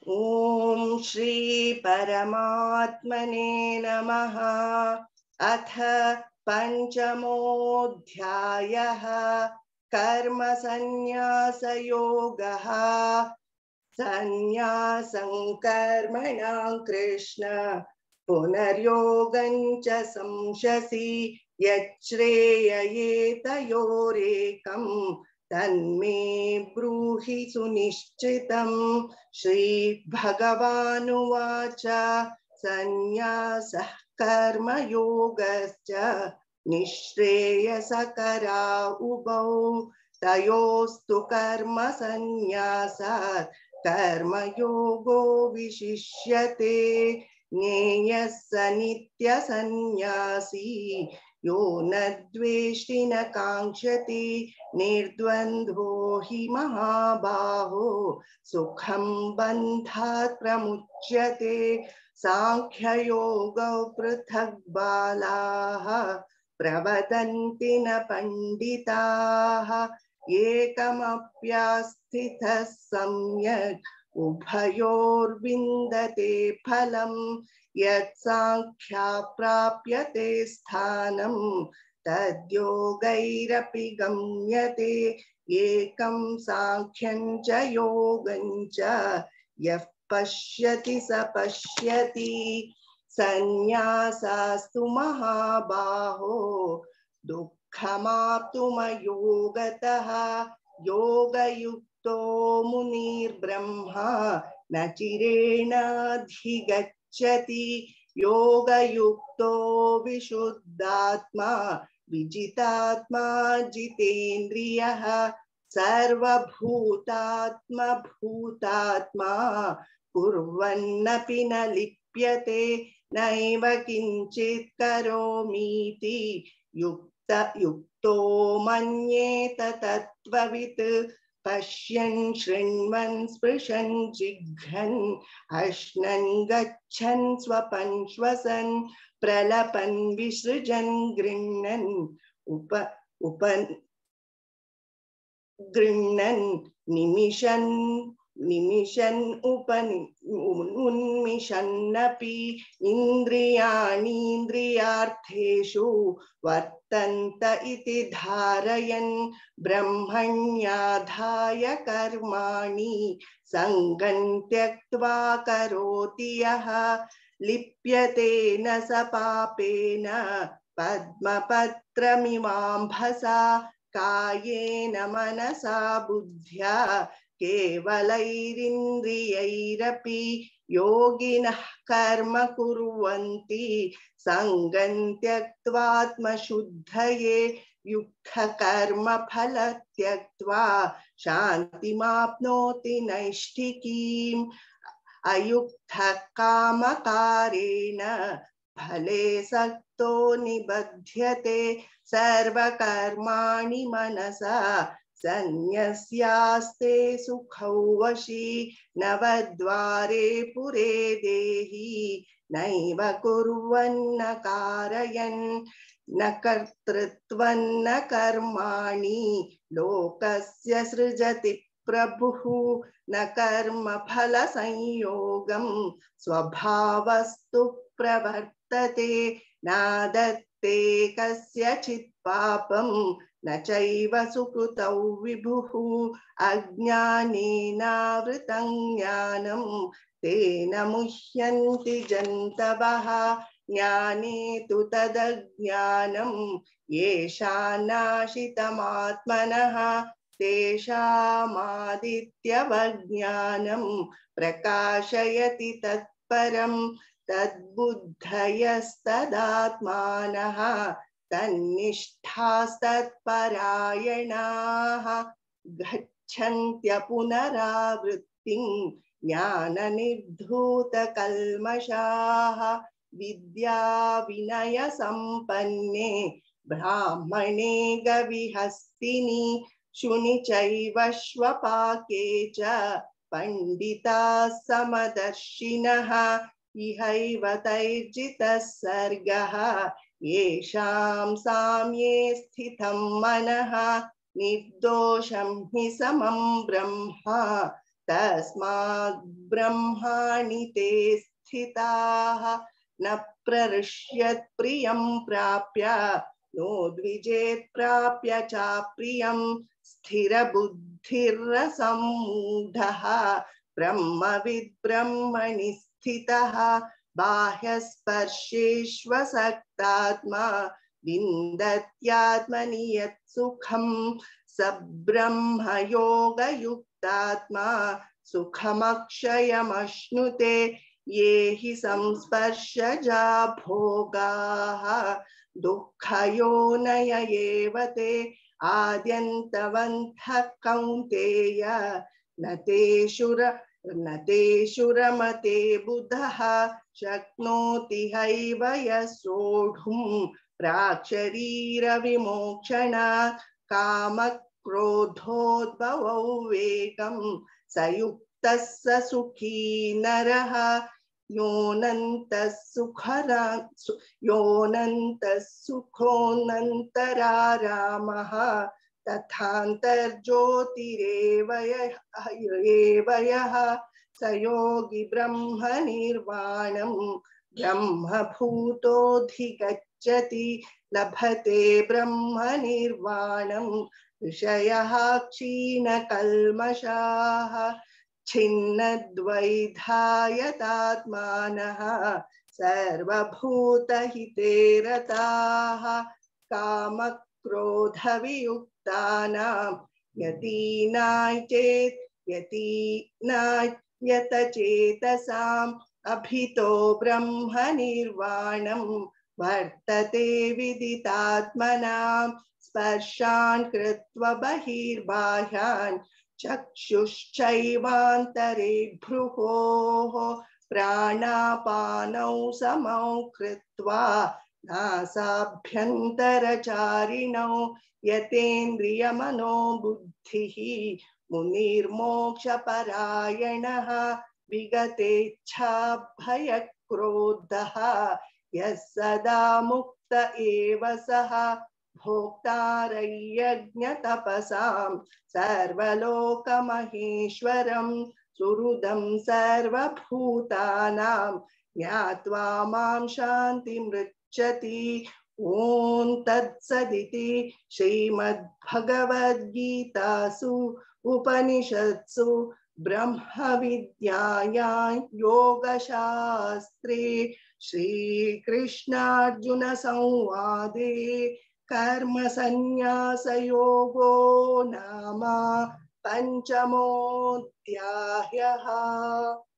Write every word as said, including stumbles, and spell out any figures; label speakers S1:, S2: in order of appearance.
S1: ओम श्री परमात्मने नमः। अथ पंचमोऽध्यायः कर्म संन्यास योगः। संन्यासं कर्मणां कृष्ण पुनर्योगं च संशसि यच्छ्रेययेतयोरेकं तन्मे ब्रूहि सुनिश्चितम्। श्री भगवानुवाच संन्यासः कर्मयोगश्च निःश्रेयसकरा उभौ तयोस्तु कर्म संन्यासात् कर्मयोगो विशिष्यते। ज्ञेयः स नित्यसंन्यासी यो न द्वेष्टि न काङ्क्षति निर्द्वन्द्वो हि महाबाहो सुखं बन्धात् प्रमुच्यते। सांख्ययोगौ पृथक् बालाः प्रवदन्ति न पंडिताः एकमप्यास्थितः सम्यक् उभयोर्विन्दते फलम्। यत् सांख्या प्राप्यते स्थानं तद्योगैरपि गम्यते। एकं सांख्यं च योगं च यः पश्यति स पश्यति। संन्यासास्तु महाबाहो दुःखमाप्तुमयोगतः योगयुक्तो मुनिर्ब्रह्मा न चिरेणाधिगच्छति। योगयुक्तो विशुद्धात्मा विजितात्मा जितेन्द्रियः सर्वभूतात्मा भूतात्मा कुर्वन्नपि न लिप्यते। नैव किञ्चित् करोमीति युक्त युक्तो मन्येत तत्त्ववित्। पश्यन् शृण्वन् स्पृशन् जिघ्रन् अश्नन् गच्छन् स्वपन् श्वसन् प्रलपन् विसृजन् गृह्णन् उप उपन् गृह्णन् निमिषन् निमिषन् उपनि उन्मिषन्नपि इन्द्रियाणीन्द्रियार्थेषु वर्तन्त इति धारयन् ब्रह्मण्याधाय कर्माणि सङ्गं त्यक्त्वा करोति यः लिप्यते न स पापेन पद्मपत्रमिवाम्भसा कायेन मनसा बुद्ध्या केवलैरिन्द्रियैरपि योगिनः कर्म कुर्वन्ति सङ्गं त्यक्त्वात्मशुद्धये। युक्तः कर्म फल त्यक्त्वा शान्तिमाप्नोति नैष्ठिकीम्। अयुक्तः कामकारेण फले सक्तो निबध्यते सर्वकर्माणि मनसा सन्न्यस्यास्ते सुखौ वशी। नवद्वारे पुरे देहि नैव कुर्वन्न कारयन् न कर्तृत्वं न कर्माणि लोकस्य सृजति प्रभुः। न कर्म फल संयोगं स्वभावस्तु प्रवर्तते। नादत्ते कस्यचित् पापं न चैव सुकृतौ विभुः। अज्ञानेनावृतं ज्ञानं तेन मुह्यन्ति जन्तवः। ज्ञाने तु तदज्ञानं येषान्नाशितमात्मनः तेषामादित्यवज्ञानं प्रकाशयति तत्परं। तद्बुद्धयस्तदात्मानः तन्निष्ठास्तत्परायणाः गच्छन्त्य पुनरावृत्तिं ज्ञाननिर्धूतकल्मषाः। विद्या विनय संपन्ने ब्राह्मणे गविहस्तिनि शुनि चैव श्वपाके च पंडिताः समदर्शिनः। इहैव तैर्जितः सर्गः येषां साम्ये स्थितं मनः निर्दोषं हि समं ब्रह्म तस्मात् ब्रह्माणि ते स्थिताः न प्रहृष्यत् प्रियं प्राप्य नोद्विजेत् प्राप्य चाप्रियं स्थिरबुद्धिर्सम्मूढः ब्रह्मविद् ब्रह्मणि स्थितः बाह्यस्पर्शेष्वसक्तात्मा विन्दत्यात्मनि यत् सुखं स ब्रह्मयोगयुक्तात्मा सुखमक्षयमश्नुते ये हि संस्पर्शजा भोगाः दुःखयोनय एव ते आद्यन्तवन्तः कौन्तेय न तेषुर न तेषु रमते बुधः शक्नोति हैव यः सोढुं प्राक्शरीरविमोक्षणात् कामक्रोधोद्भवौ वेगं स युक्तः स सुखी नरः योऽनन्तः सुखरा योऽनन्तः सुखोऽनन्तरारामः तथान्तर्ज्योतिरेव यः स योगी ब्रह्म निर्वाणं ब्रह्मभूतोऽधिगच्छति लभते ब्रह्म निर्वाणं ऋषयः क्षीणकल्मषाः छिन्नद्वैधायतात्मानः सर्वभूतहिते रताः कामक्रोधवियुक्तानां यतीनां चेत् यतीनायतचेतसाम् अभितो ब्रह्म निर्वाणं वर्तते विदितात्मनां स्पर्शान् कृत्वा बहिर्बाह्यान् चक्षुश्चैवान्तरे भ्रुवोः प्राणापानौ समौ कृत्वा नासाभ्यन्तरचारिणौ यतेन्द्रियमनोबुद्धिः मुनिर्मोक्षपरायणः विगतेच्छाभयक्रोधः यः सदा मुक्त एव सः भोक्तारयज्ञतपसां सर्वलोकमहेश्वरं सुहृदं सर्वभूतानां ज्ञात्वा मां शान्तिमृच्छति। ॐ तत्सदिति श्रीमद्भगवद्गीतासु उपनिषत्सु ब्रह्मविद्यायां योगशास्त्रे श्रीकृष्णार्जुन संवादे कर्मसन्न्यासयोगो नाम पंचमोऽध्यायः।